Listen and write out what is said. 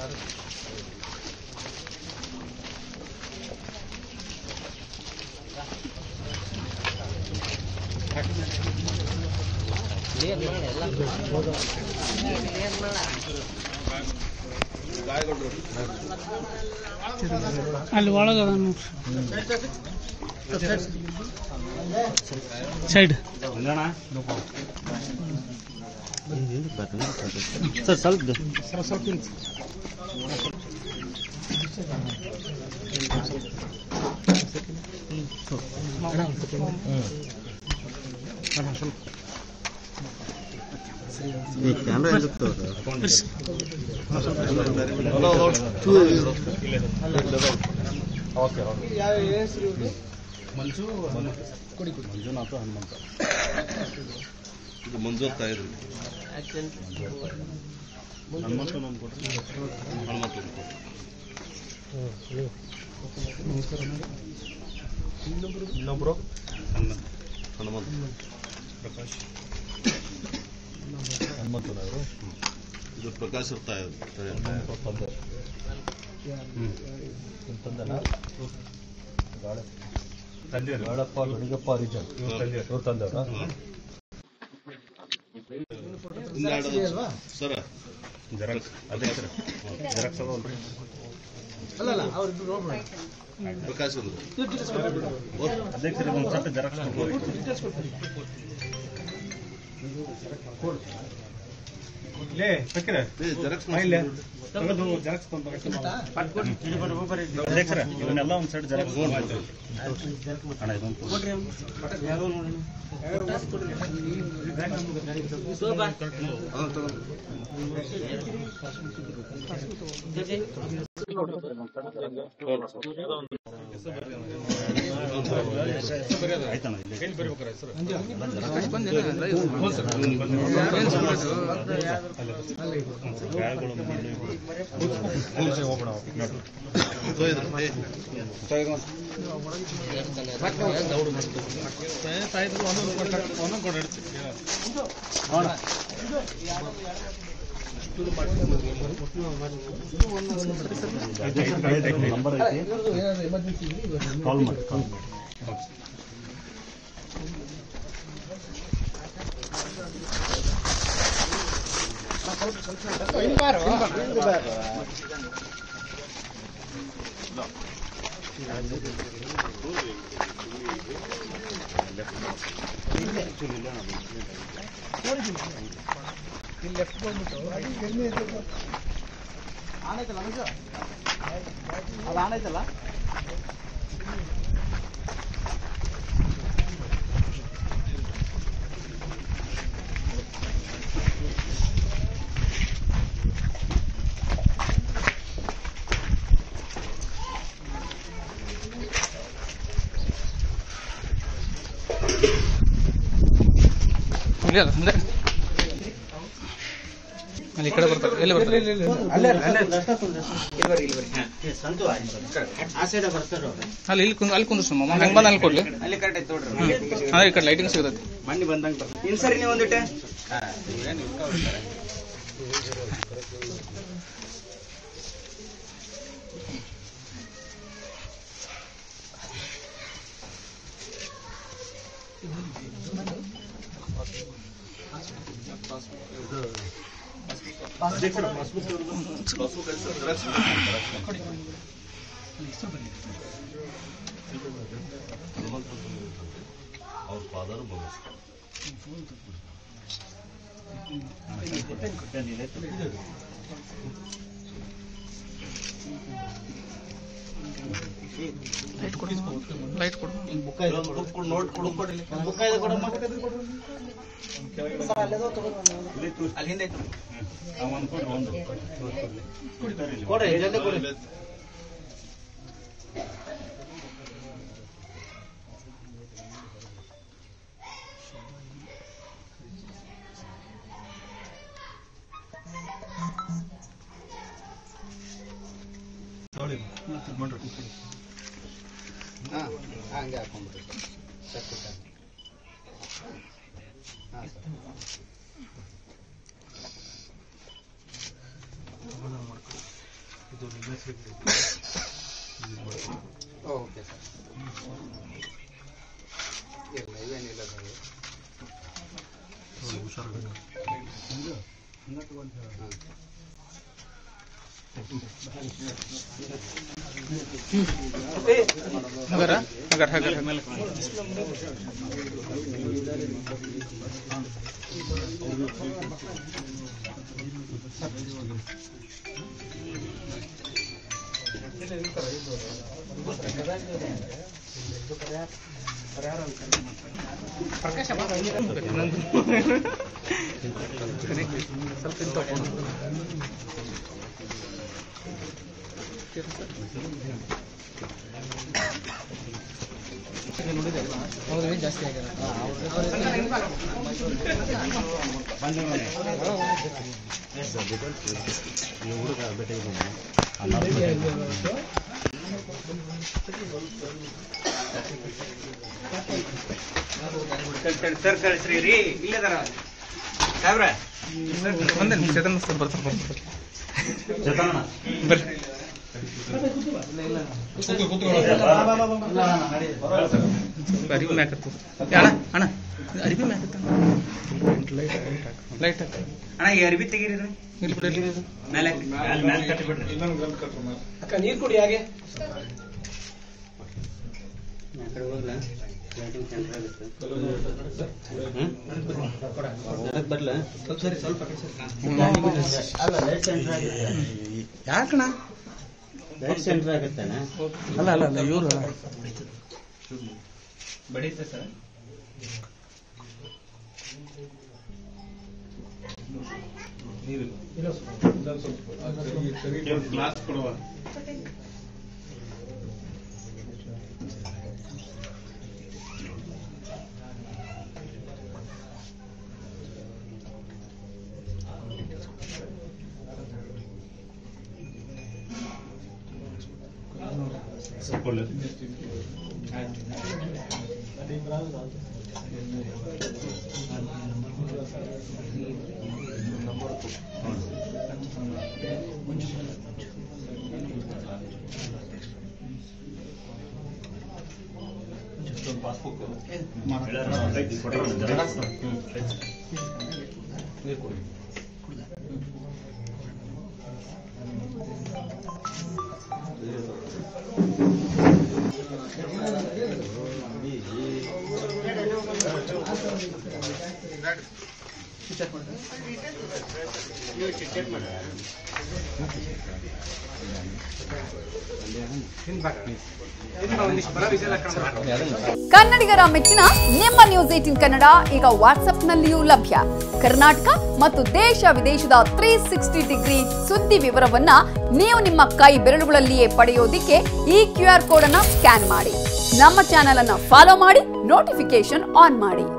ಅಲ್ಲಿ ಒಳಗದ side sir ಸ್ವಲ್ಪ ಕ್ಯಾಮ್ರಾ ಮಂಜುನಾಥ ಹನುಮಂತ ಇದು ಮಂಜು ಅಂತ ಇದ್ರು ಹನುಮಂತ ಇನ್ನೊಬ್ರು ಹನುಮಂತ ಪ್ರಕಾಶ್ ಹನುಮಂತನವರು ಇದು ಪ್ರಕಾಶ್ ಇರ್ತಾ ಗಾಳಪ್ಪ ಗಡಿಗಪ್ಪ ರಿಜನ್ ಇವ್ರ ತಂದೆಯವರ ಸರ ಜೆರಾಕ್ಸ್ ಅದೇ ಸರ್ ಜೆರಾಕ್ಸ್ ಅಲ್ಲ ಅವ್ರಿಬ್ರು ಪ್ರಕಾಶ್ ಅಧ್ಯಕ್ಷರ ಒಂದು ಸತ್ತ ಜೆರಾಕ್ಸ್ ಅಧ್ಯಕ್ಷರ ಇವನ್ನೆಲ್ಲ ಒಂದು ಸೈಡ್ ಜೆರಾಕ್ಸ್ ಅಣ್ಣ ಇದೊಂದು ಆಯ್ತಣ್ಣ ನಂಬರ್ ಐತಿ ಕಾಲ್ ಮಾಡಿ ಲೆಫ್ಟ್ ಬಂದ್ಬಿಟ್ಟು ಆನೈತಲ್ಲ ಅದು ಆನೈತಲ್ಲ ಅಲ್ಲಿ ಕಡೆ ಬರ್ತಾರೆ ಎಲ್ಲಿ ಬರ್ತಾರೆ ಅಲ್ಲಿ ಇಲ್ಲಿ ಕುಂದ್ರಸ್ ಹಂಗೆ ಬಂದು ಅಲ್ಲಿ ಕೊಡ್ಲಿ ಅಲ್ಲಿ ಕರೆಕ್ಟ್ ನೋಡ್ರಿ ಈ ಕಡೆ ಲೈಟಿಂಗ್ ಸಿಗುತ್ತೆ ಮಣ್ಣಿ ಬಂದಂಗೆ ಇನ್ ಸರಿ ನೀವು ಒಂದಿಟ್ಟೆ ಅವ್ರ ಫಾದರ್ ಲೈಟ್ ಕೊಡು ನೋಟ್ ಕೊಡು ಅಲ್ಲಿ ಹಿಂದೆ ಕೊಡ್ರಿ ಜಲ್ದಿ ಕೊಡಿ ಹಂಗೆ ಹಾಕೊಂಡ್ಬಿಟ್ಟು ಓಕೆ ಸರ್ ಇಲ್ಲ ಇವೇನಿಲ್ಲ ಪ್ರಕಾಶ ಸ್ವಲ್ಪ ಜಾಸ್ತಿ ಸರ್ ಕಳಿಸ್ರಿ ರೀ ಇಲ್ಲದಾರ ಸಾಹೇಬ್ರ ಒಂದೇ ಚೇತನ್ ಸರ್ ಬರ್ತಾರೆ ಬರ್ರಿ ಅರಿವಿ ಮ್ಯಾಕತ್ತು ಅಣ್ಣ ಅಣ್ಣ ಅರಿವಿ ಮ್ಯಾಕತ್ತ ಲೈಟ್ ಅಣ್ಣ ಈ ಅರಿವಿ ತೆಗೀರಿ ಮೇಲೆ ಅಕ್ಕ ನೀರು ಕುಡಿ ಹಾಗೆ ಯಾಕಣ್ಣ ಲೈಟ್ ಸೆಂಟರ್ ಆಗುತ್ತಾನ ಅಲ್ಲ ಅಲ್ಲ ಅಲ್ಲ ಇವರು ಬಡೀತೆ ಸರ್ ಗ್ಲಾಸ್ ಕೊಡುವ ಕನ್ನಡಿಗರ ಮೆಚ್ಚಿನ ನಿಮ್ಮ ನ್ಯೂಸ್ 18 ಕನ್ನಡ ಈಗ ವಾಟ್ಸ್ಆಪ್ನಲ್ಲಿಯೂ ಲಭ್ಯ. ಕರ್ನಾಟಕ ಮತ್ತು ದೇಶ ವಿದೇಶದ 360 ಡಿಗ್ರಿ ಸುದ್ದಿ ವಿವರವನ್ನ ನೀವು ನಿಮ್ಮ ಕೈ ಬೆರಳುಗಳಲ್ಲಿಯೇ ಪಡೆಯೋದಿಕ್ಕೆ ಈ QR ಕೋಡ್ ಅನ್ನು ಸ್ಕ್ಯಾನ್ ಮಾಡಿ. ನಮ್ಮ ಚಾನೆಲ್ ಅನ್ನು ಫಾಲೋ ಮಾಡಿ, ನೋಟಿಫಿಕೇಶನ್ ಆನ್ ಮಾಡಿ.